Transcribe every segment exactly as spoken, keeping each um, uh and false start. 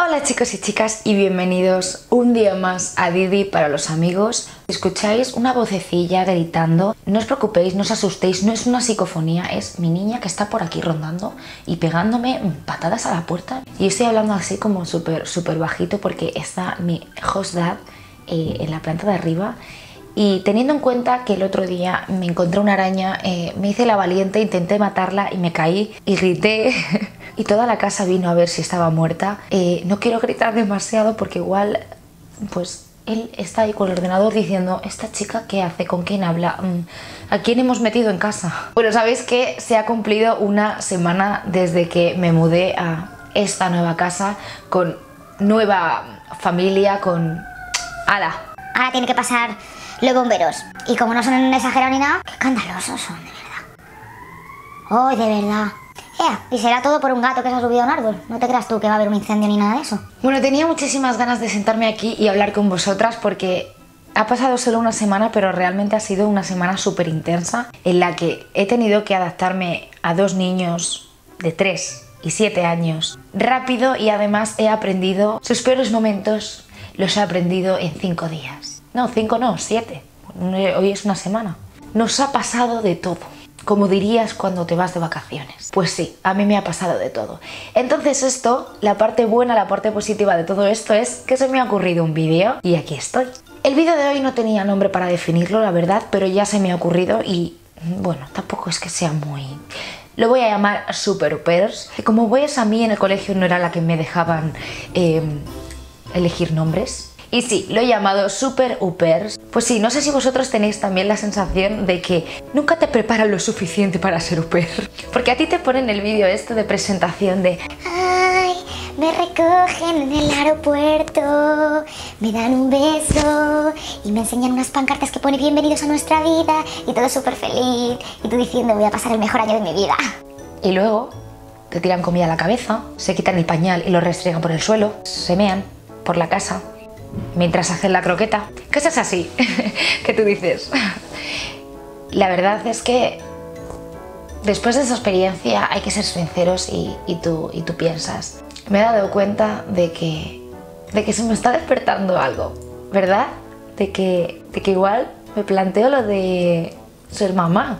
Hola chicos y chicas y bienvenidos un día más a Didi para los amigos. Si escucháis una vocecilla gritando, no os preocupéis, no os asustéis, no es una psicofonía, es mi niña que está por aquí rondando y pegándome patadas a la puerta. Y estoy hablando así como súper súper bajito porque está mi host dad eh, en la planta de arriba. Y teniendo en cuenta que el otro día me encontré una araña, eh, me hice la valiente, intenté matarla y me caí y grité y toda la casa vino a ver si estaba muerta. Eh, no quiero gritar demasiado porque igual, pues él está ahí con el ordenador diciendo ¿esta chica qué hace? ¿Con quién habla? ¿A quién hemos metido en casa? Bueno, sabéis que se ha cumplido una semana desde que me mudé a esta nueva casa con nueva familia, con... ¡Hala! Ahora tiene que pasar los bomberos. Y como no son exagerados ni nada, qué escandalosos son, de verdad. ¡Oh, de verdad! Ea, y será todo por un gato que se ha subido a un árbol. No te creas tú que va a haber un incendio ni nada de eso. Bueno, tenía muchísimas ganas de sentarme aquí y hablar con vosotras porque ha pasado solo una semana, pero realmente ha sido una semana súper intensa en la que he tenido que adaptarme a dos niños de tres y siete años rápido, y además he aprendido sus peores momentos, los he aprendido en cinco días. No, cinco no, siete. Hoy es una semana. Nos ha pasado de todo. Como dirías cuando te vas de vacaciones. Pues sí, a mí me ha pasado de todo. Entonces esto, la parte buena, la parte positiva de todo esto es que se me ha ocurrido un vídeo y aquí estoy. El vídeo de hoy no tenía nombre para definirlo, la verdad, pero ya se me ha ocurrido y bueno, tampoco es que sea muy... Lo voy a llamar Super Upers. Como ves, a mí en el colegio no era la que me dejaban eh, elegir nombres. Y sí, lo he llamado Super Upers. Pues sí, no sé si vosotros tenéis también la sensación de que nunca te preparan lo suficiente para ser Uper. Porque a ti te ponen el vídeo esto de presentación de ay, me recogen en el aeropuerto, me dan un beso y me enseñan unas pancartas que pone bienvenidos a nuestra vida y todo súper feliz. Y tú diciendo voy a pasar el mejor año de mi vida. Y luego te tiran comida a la cabeza, se quitan el pañal y lo restriegan por el suelo, se mean por la casa mientras hacen la croqueta. Cosas así que tú dices. La verdad es que después de esa experiencia hay que ser sinceros y, y, tú, y tú piensas, me he dado cuenta de que, de que se me está despertando algo, ¿verdad? De que, de que igual me planteo lo de ser mamá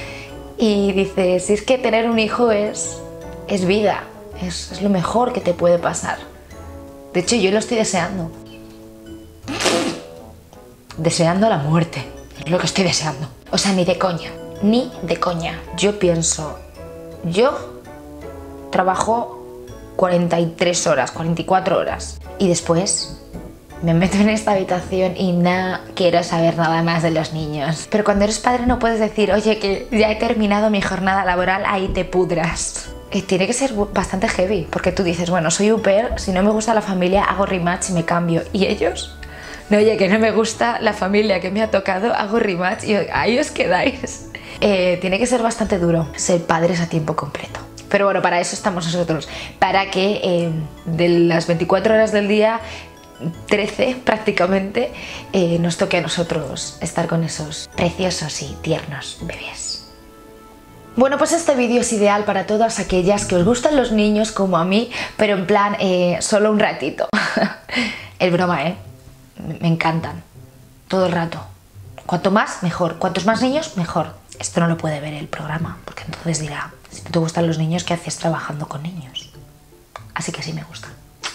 y dices, si es que tener un hijo es, es vida, es, es lo mejor que te puede pasar. De hecho, yo lo estoy deseando. Deseando la muerte, es lo que estoy deseando. O sea, ni de coña, ni de coña. Yo pienso, yo trabajo cuarenta y tres horas, cuarenta y cuatro horas y después me meto en esta habitación y no quiero saber nada más de los niños. Pero cuando eres padre no puedes decir, oye, que ya he terminado mi jornada laboral, ahí te pudras. Y tiene que ser bastante heavy, porque tú dices, bueno, soy Uper, si no me gusta la familia hago rematch y me cambio. ¿Y ellos? No, oye, que no me gusta la familia que me ha tocado, hago rematch y ahí os quedáis. Eh, tiene que ser bastante duro ser padres a tiempo completo. Pero bueno, para eso estamos nosotros, para que eh, de las veinticuatro horas del día, trece prácticamente, eh, nos toque a nosotros estar con esos preciosos y tiernos bebés. Bueno, pues este vídeo es ideal para todas aquellas que os gustan los niños como a mí, pero en plan eh, solo un ratito. Es broma, ¿eh? Me encantan, todo el rato. Cuanto más, mejor. Cuantos más niños, mejor. Esto no lo puede ver el programa, porque entonces dirá, si no te gustan los niños, ¿qué haces trabajando con niños? Así que sí me gustan.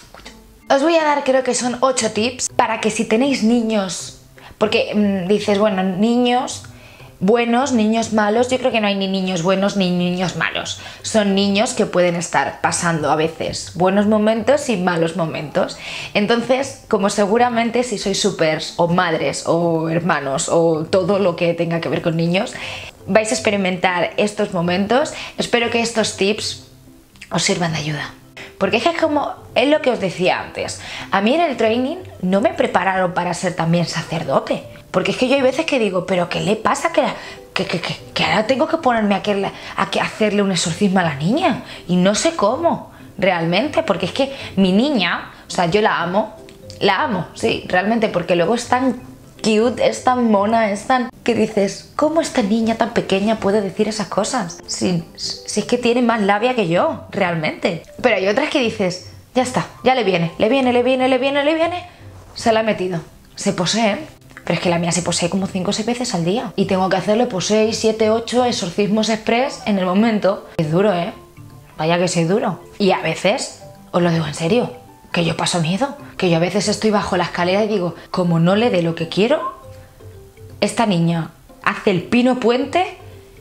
Os voy a dar, creo que son ocho tips para que si tenéis niños, porque mmm, dices, bueno, niños buenos, niños malos, yo creo que no hay ni niños buenos ni niños malos. Son niños que pueden estar pasando a veces buenos momentos y malos momentos. Entonces, como seguramente si sois supers o madres o hermanos o todo lo que tenga que ver con niños, vais a experimentar estos momentos, espero que estos tips os sirvan de ayuda. Porque es que como es lo que os decía antes, a mí en el training no me prepararon para ser también sacerdote. Porque es que yo hay veces que digo, ¿pero qué le pasa? Que, que, que, que, que ahora tengo que ponerme a, que, a que hacerle un exorcismo a la niña. Y no sé cómo, realmente. Porque es que mi niña, o sea, yo la amo, la amo, sí, realmente. Porque luego es tan cute, es tan mona, es tan... que dices, ¿cómo esta niña tan pequeña puede decir esas cosas? Si, si es que tiene más labia que yo, realmente. Pero hay otras que dices, Ya está, ya le viene, le viene, le viene, le viene, le viene. Se la ha metido. Se posee. Pero es que la mía se posee como cinco o seis veces al día. Y tengo que hacerle pues seis, siete, ocho exorcismos express en el momento. Es duro, ¿eh? Vaya que soy duro. Y a veces, os lo digo en serio, que yo paso miedo. Que yo a veces estoy bajo la escalera y digo, como no le dé lo que quiero, esta niña hace el pino puente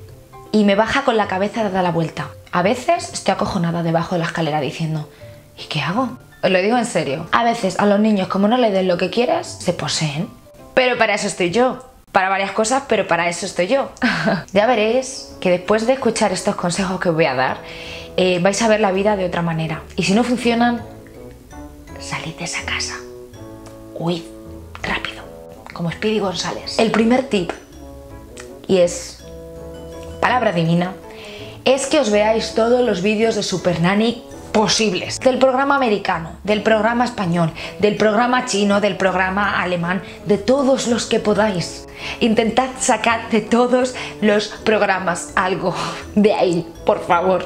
y me baja con la cabeza dada la vuelta. A veces estoy acojonada debajo de la escalera diciendo, ¿y qué hago? Os lo digo en serio. A veces a los niños, como no le den lo que quieres, se poseen. Pero para eso estoy yo. Para varias cosas, pero para eso estoy yo. Ya veréis que después de escuchar estos consejos que os voy a dar, eh, vais a ver la vida de otra manera. Y si no funcionan, salid de esa casa. Huid rápido, como Speedy González. El primer tip, y es palabra divina, es que os veáis todos los vídeos de Super Nanny posibles. Del programa americano, del programa español, del programa chino, del programa alemán, de todos los que podáis. Intentad sacar de todos los programas algo de ahí, por favor.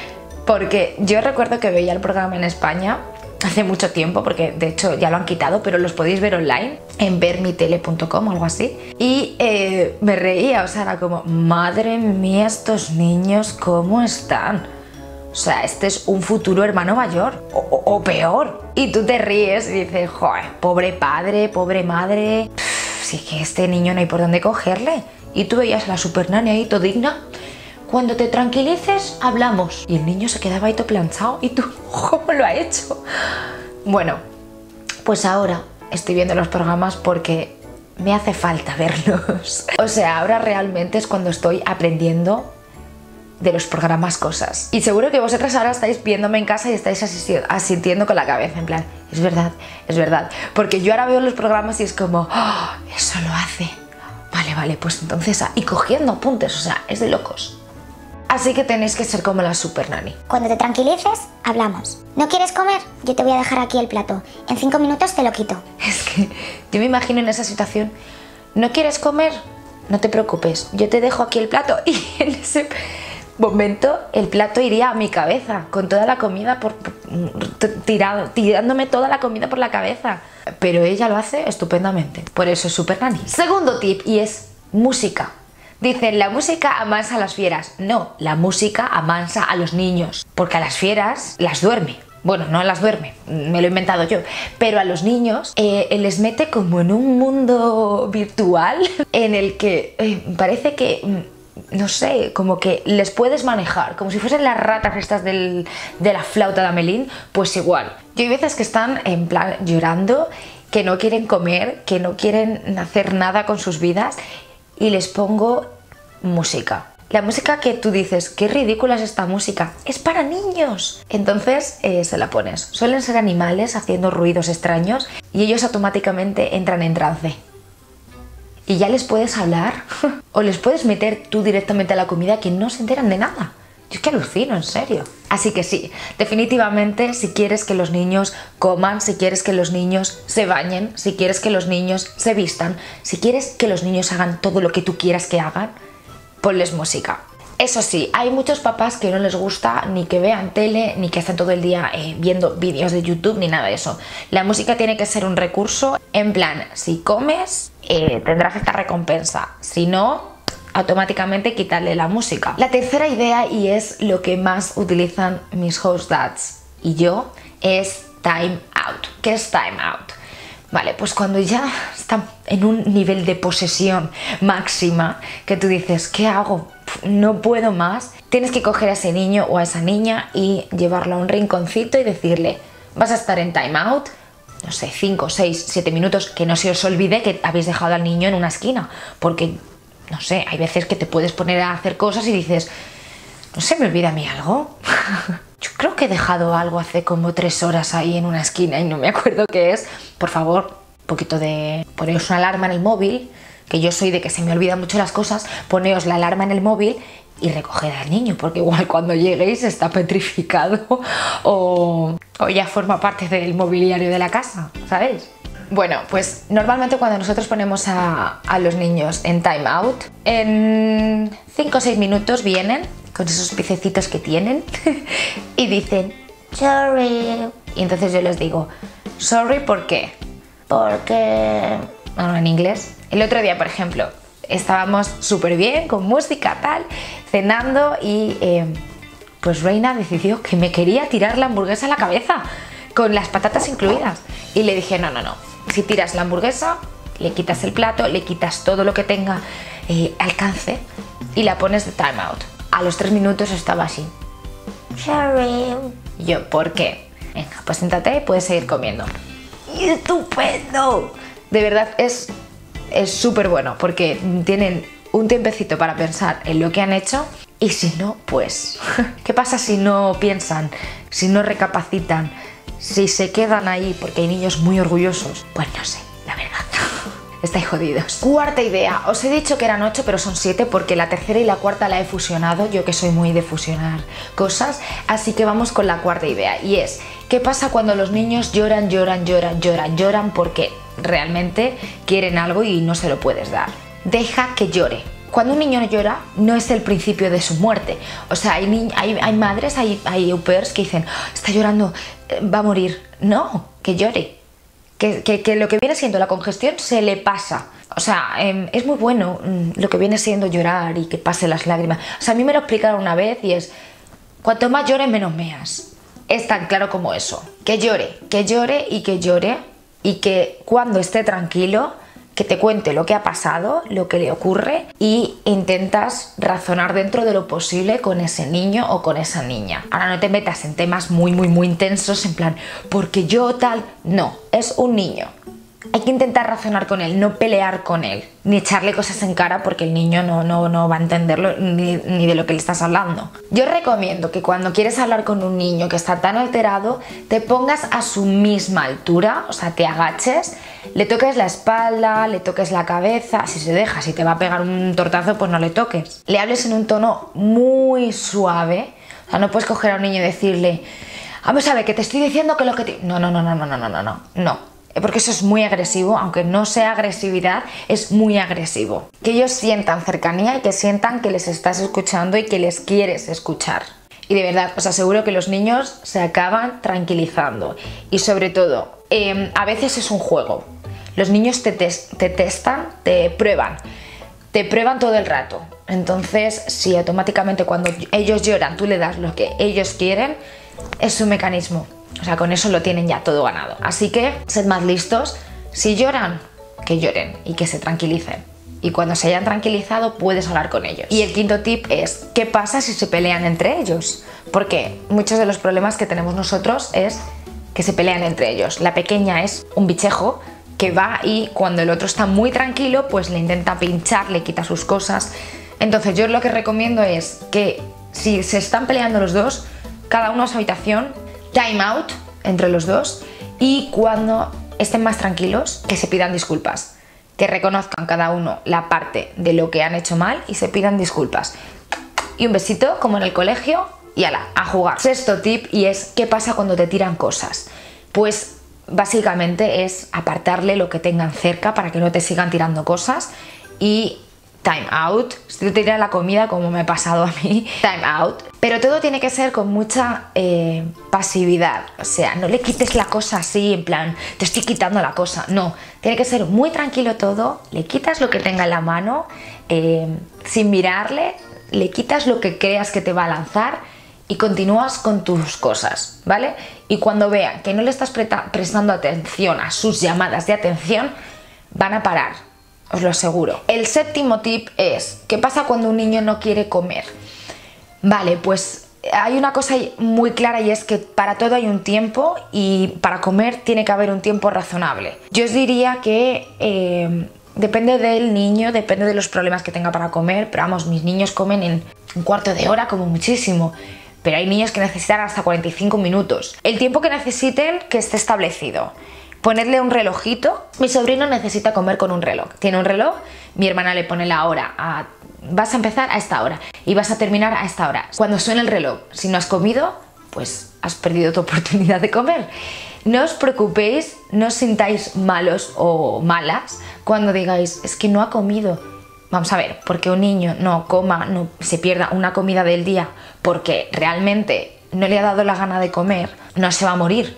Porque yo recuerdo que veía el programa en España hace mucho tiempo, porque de hecho ya lo han quitado, pero los podéis ver online en vermitele punto com o algo así. Y eh, me reía, o sea, era como, madre mía, estos niños, ¿cómo están? O sea, este es un futuro hermano mayor, o, o, o peor. Y tú te ríes y dices, joder, pobre padre, pobre madre. Pff, si es que este niño no hay por dónde cogerle. Y tú veías a la Super Nanny ahí, todo digna. Cuando te tranquilices, hablamos. Y el niño se quedaba ahí todo planchado. ¿Y tú, cómo lo ha hecho? Bueno, pues ahora estoy viendo los programas porque me hace falta verlos. O sea, ahora realmente es cuando estoy aprendiendo de los programas cosas. Y seguro que vosotras ahora estáis viéndome en casa y estáis asintiendo con la cabeza, en plan, es verdad, es verdad. Porque yo ahora veo los programas y es como, oh, eso lo hace. Vale, vale, pues entonces, y cogiendo apuntes, o sea, es de locos. Así que tenéis que ser como la Super Nanny. Cuando te tranquilices, hablamos. ¿No quieres comer? Yo te voy a dejar aquí el plato. En cinco minutos te lo quito. Es que yo me imagino en esa situación. ¿No quieres comer? No te preocupes, yo te dejo aquí el plato. Y en ese momento el plato iría a mi cabeza, con toda la comida por, por, tirado, tirándome toda la comida por la cabeza. Pero ella lo hace estupendamente. Por eso es Super Nanny. Segundo tip, y es música. Dicen, la música amansa a las fieras. No, la música amansa a los niños, porque a las fieras las duerme. Bueno, no las duerme, me lo he inventado yo. Pero a los niños eh, les mete como en un mundo virtual en el que eh, parece que, no sé, como que les puedes manejar, como si fuesen las ratas estas del, de la flauta de Amelín, pues igual. Yo hay veces que están en plan llorando, que no quieren comer, que no quieren hacer nada con sus vidas, y les pongo música. La música que tú dices, qué ridícula es esta música, es para niños. Entonces eh, se la pones. Suelen ser animales haciendo ruidos extraños y ellos automáticamente entran en trance. Y ya les puedes hablar o les puedes meter tú directamente a la comida que no se enteran de nada. Yo es que alucino, en serio. Así que sí, definitivamente, si quieres que los niños coman, si quieres que los niños se bañen, si quieres que los niños se vistan, si quieres que los niños hagan todo lo que tú quieras que hagan, ponles música. Eso sí, hay muchos papás que no les gusta ni que vean tele, ni que estén todo el día eh, viendo vídeos de YouTube, ni nada de eso. La música tiene que ser un recurso, en plan, si comes, eh, tendrás esta recompensa. Si no, automáticamente quitarle la música. La tercera idea, y es lo que más utilizan mis host dads y yo, es time out. ¿Qué es time out? Vale, pues cuando ya están en un nivel de posesión máxima, que tú dices, ¿qué hago? No puedo más. Tienes que coger a ese niño o a esa niña y llevarlo a un rinconcito y decirle, vas a estar en time out, no sé, cinco, seis, siete minutos, que no se os olvide que habéis dejado al niño en una esquina, porque no sé, hay veces que te puedes poner a hacer cosas y dices, ¿no se me olvida a mí algo? Yo creo que he dejado algo hace como tres horas ahí en una esquina y no me acuerdo qué es. Por favor, un poquito de... poneos una alarma en el móvil, que yo soy de que se me olvidan mucho las cosas, poneos la alarma en el móvil y recoged al niño, porque igual cuando lleguéis está petrificado o, o ya forma parte del mobiliario de la casa, ¿sabéis? Bueno, pues normalmente cuando nosotros ponemos a, a los niños en time out, en cinco o seis minutos vienen con esos piececitos que tienen y dicen, sorry, Y entonces yo les digo, sorry, ¿por qué? Porque... Bueno, en inglés. El otro día, por ejemplo, estábamos súper bien, con música, tal, cenando y eh, pues Reina decidió que me quería tirar la hamburguesa a la cabeza, con las patatas incluidas. Y le dije, no, no, no, si tiras la hamburguesa, le quitas el plato, le quitas todo lo que tenga eh, alcance y la pones de time out. A los tres minutos estaba así. Sorry. Y yo, ¿por qué? Venga, pues siéntate y puedes seguir comiendo. ¡Y estupendo! De verdad es es súper bueno porque tienen un tiempecito para pensar en lo que han hecho y si no, pues... ¿Qué pasa si no piensan? Si no recapacitan, si se quedan ahí porque hay niños muy orgullosos. Pues no sé, la verdad. Estáis jodidos. Cuarta idea. Os he dicho que eran ocho, pero son siete porque la tercera y la cuarta la he fusionado. Yo que soy muy de fusionar cosas. Así que vamos con la cuarta idea. Y es, ¿qué pasa cuando los niños lloran, lloran, lloran, lloran, lloran porque realmente quieren algo y no se lo puedes dar? Deja que llore. Cuando un niño llora, no es el principio de su muerte. O sea, hay, hay, hay madres, hay, hay au pairs que dicen, está llorando, va a morir. No, que llore. Que, que, que lo que viene siendo la congestión se le pasa. O sea, eh, es muy bueno mm, lo que viene siendo llorar y que pase las lágrimas. O sea, a mí me lo explicaron una vez y es, cuanto más llores, menos meas. Es tan claro como eso. Que llore, que llore y que llore y que cuando esté tranquilo, que te cuente lo que ha pasado, lo que le ocurre y intentas razonar dentro de lo posible con ese niño o con esa niña. Ahora no te metas en temas muy muy muy intensos en plan, porque yo tal... No, es un niño. Hay que intentar razonar con él, no pelear con él, ni echarle cosas en cara porque el niño no, no, no va a entenderlo ni, ni de lo que le estás hablando. Yo recomiendo que cuando quieres hablar con un niño que está tan alterado, te pongas a su misma altura, o sea, te agaches, le toques la espalda, le toques la cabeza, si se deja, si te va a pegar un tortazo, pues no le toques. Le hables en un tono muy suave, o sea, no puedes coger a un niño y decirle, vamos a ver, que te estoy diciendo que lo que te... No, no, no, no, no, no, no, no, no, no. Porque eso es muy agresivo, aunque no sea agresividad, es muy agresivo. Que ellos sientan cercanía y que sientan que les estás escuchando y que les quieres escuchar. Y de verdad, os aseguro que los niños se acaban tranquilizando. Y sobre todo, eh, a veces es un juego. Los niños te, tes te testan, te prueban. Te prueban todo el rato. Entonces, si automáticamente cuando ellos lloran tú le das lo que ellos quieren, es un mecanismo. O sea, con eso lo tienen ya todo ganado. Así que, sed más listos. Si lloran, que lloren y que se tranquilicen. Y cuando se hayan tranquilizado, puedes hablar con ellos. Y el quinto tip es, ¿qué pasa si se pelean entre ellos? Porque muchos de los problemas que tenemos nosotros es que se pelean entre ellos. La pequeña es un bichejo que va y cuando el otro está muy tranquilo, pues le intenta pinchar, le quita sus cosas. Entonces yo lo que recomiendo es que si se están peleando los dos, cada uno a su habitación, time out entre los dos y cuando estén más tranquilos que se pidan disculpas, que reconozcan cada uno la parte de lo que han hecho mal y se pidan disculpas y un besito como en el colegio y ala, a jugar. Sexto tip y es ¿qué pasa cuando te tiran cosas? Pues básicamente es apartarle lo que tengan cerca para que no te sigan tirando cosas y time out. Si te tiran la comida como me ha pasado a mí, time out. Pero todo tiene que ser con mucha eh, pasividad. O sea, no le quites la cosa así, en plan, te estoy quitando la cosa. No, tiene que ser muy tranquilo todo. Le quitas lo que tenga en la mano, eh, sin mirarle, le quitas lo que creas que te va a lanzar y continúas con tus cosas, ¿vale? Y cuando vean que no le estás pre prestando atención a sus llamadas de atención, van a parar. Os lo aseguro. El séptimo tip es, ¿qué pasa cuando un niño no quiere comer? Vale, pues hay una cosa muy clara y es que para todo hay un tiempo y para comer tiene que haber un tiempo razonable. Yo os diría que eh, depende del niño, depende de los problemas que tenga para comer, pero vamos, mis niños comen en un cuarto de hora como muchísimo. Pero hay niños que necesitan hasta cuarenta y cinco minutos. El tiempo que necesiten que esté establecido. Ponerle un relojito. Mi sobrino necesita comer con un reloj. Tiene un reloj, mi hermana le pone la hora a... Vas a empezar a esta hora y vas a terminar a esta hora. Cuando suene el reloj, si no has comido, pues has perdido tu oportunidad de comer. No os preocupéis, no os sintáis malos o malas cuando digáis, es que no ha comido. Vamos a ver, porque un niño no coma, no se pierda una comida del día porque realmente no le ha dado la gana de comer, no se va a morir.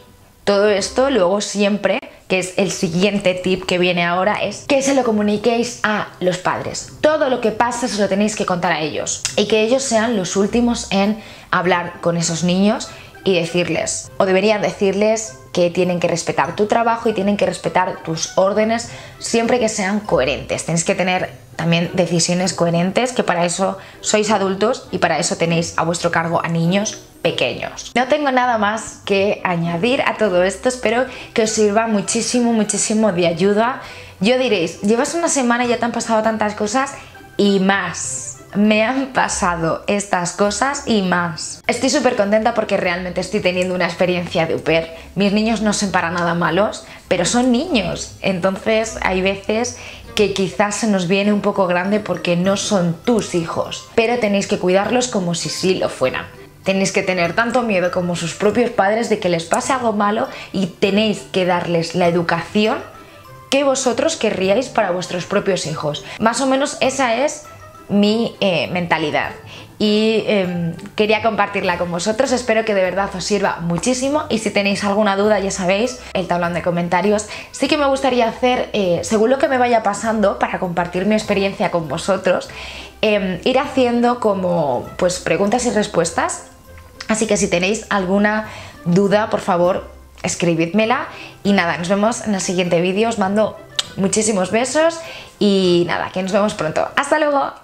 Todo esto luego siempre, que es el siguiente tip que viene ahora, es que se lo comuniquéis a los padres. Todo lo que pasa se lo tenéis que contar a ellos y que ellos sean los últimos en hablar con esos niños y decirles, o deberían decirles, que tienen que respetar tu trabajo y tienen que respetar tus órdenes siempre que sean coherentes. Tenéis que tener también decisiones coherentes, que para eso sois adultos y para eso tenéis a vuestro cargo a niños pequeños. No tengo nada más que añadir a todo esto, espero que os sirva muchísimo, muchísimo de ayuda. Yo diréis, llevas una semana y ya te han pasado tantas cosas y más. Me han pasado estas cosas y más. Estoy súper contenta porque realmente estoy teniendo una experiencia de au pair. Mis niños no son para nada malos, pero son niños. Entonces hay veces que quizás se nos viene un poco grande porque no son tus hijos. Pero tenéis que cuidarlos como si sí lo fueran. Tenéis que tener tanto miedo como sus propios padres de que les pase algo malo y tenéis que darles la educación que vosotros querríais para vuestros propios hijos. Más o menos esa es mi eh, mentalidad y eh, quería compartirla con vosotros. Espero que de verdad os sirva muchísimo y si tenéis alguna duda ya sabéis, el tablón de comentarios. Sí que me gustaría hacer, eh, según lo que me vaya pasando, para compartir mi experiencia con vosotros, eh, ir haciendo como pues preguntas y respuestas, así que si tenéis alguna duda, por favor escribidmela y nada, nos vemos en el siguiente vídeo. Os mando muchísimos besos y nada, que nos vemos pronto. ¡Hasta luego!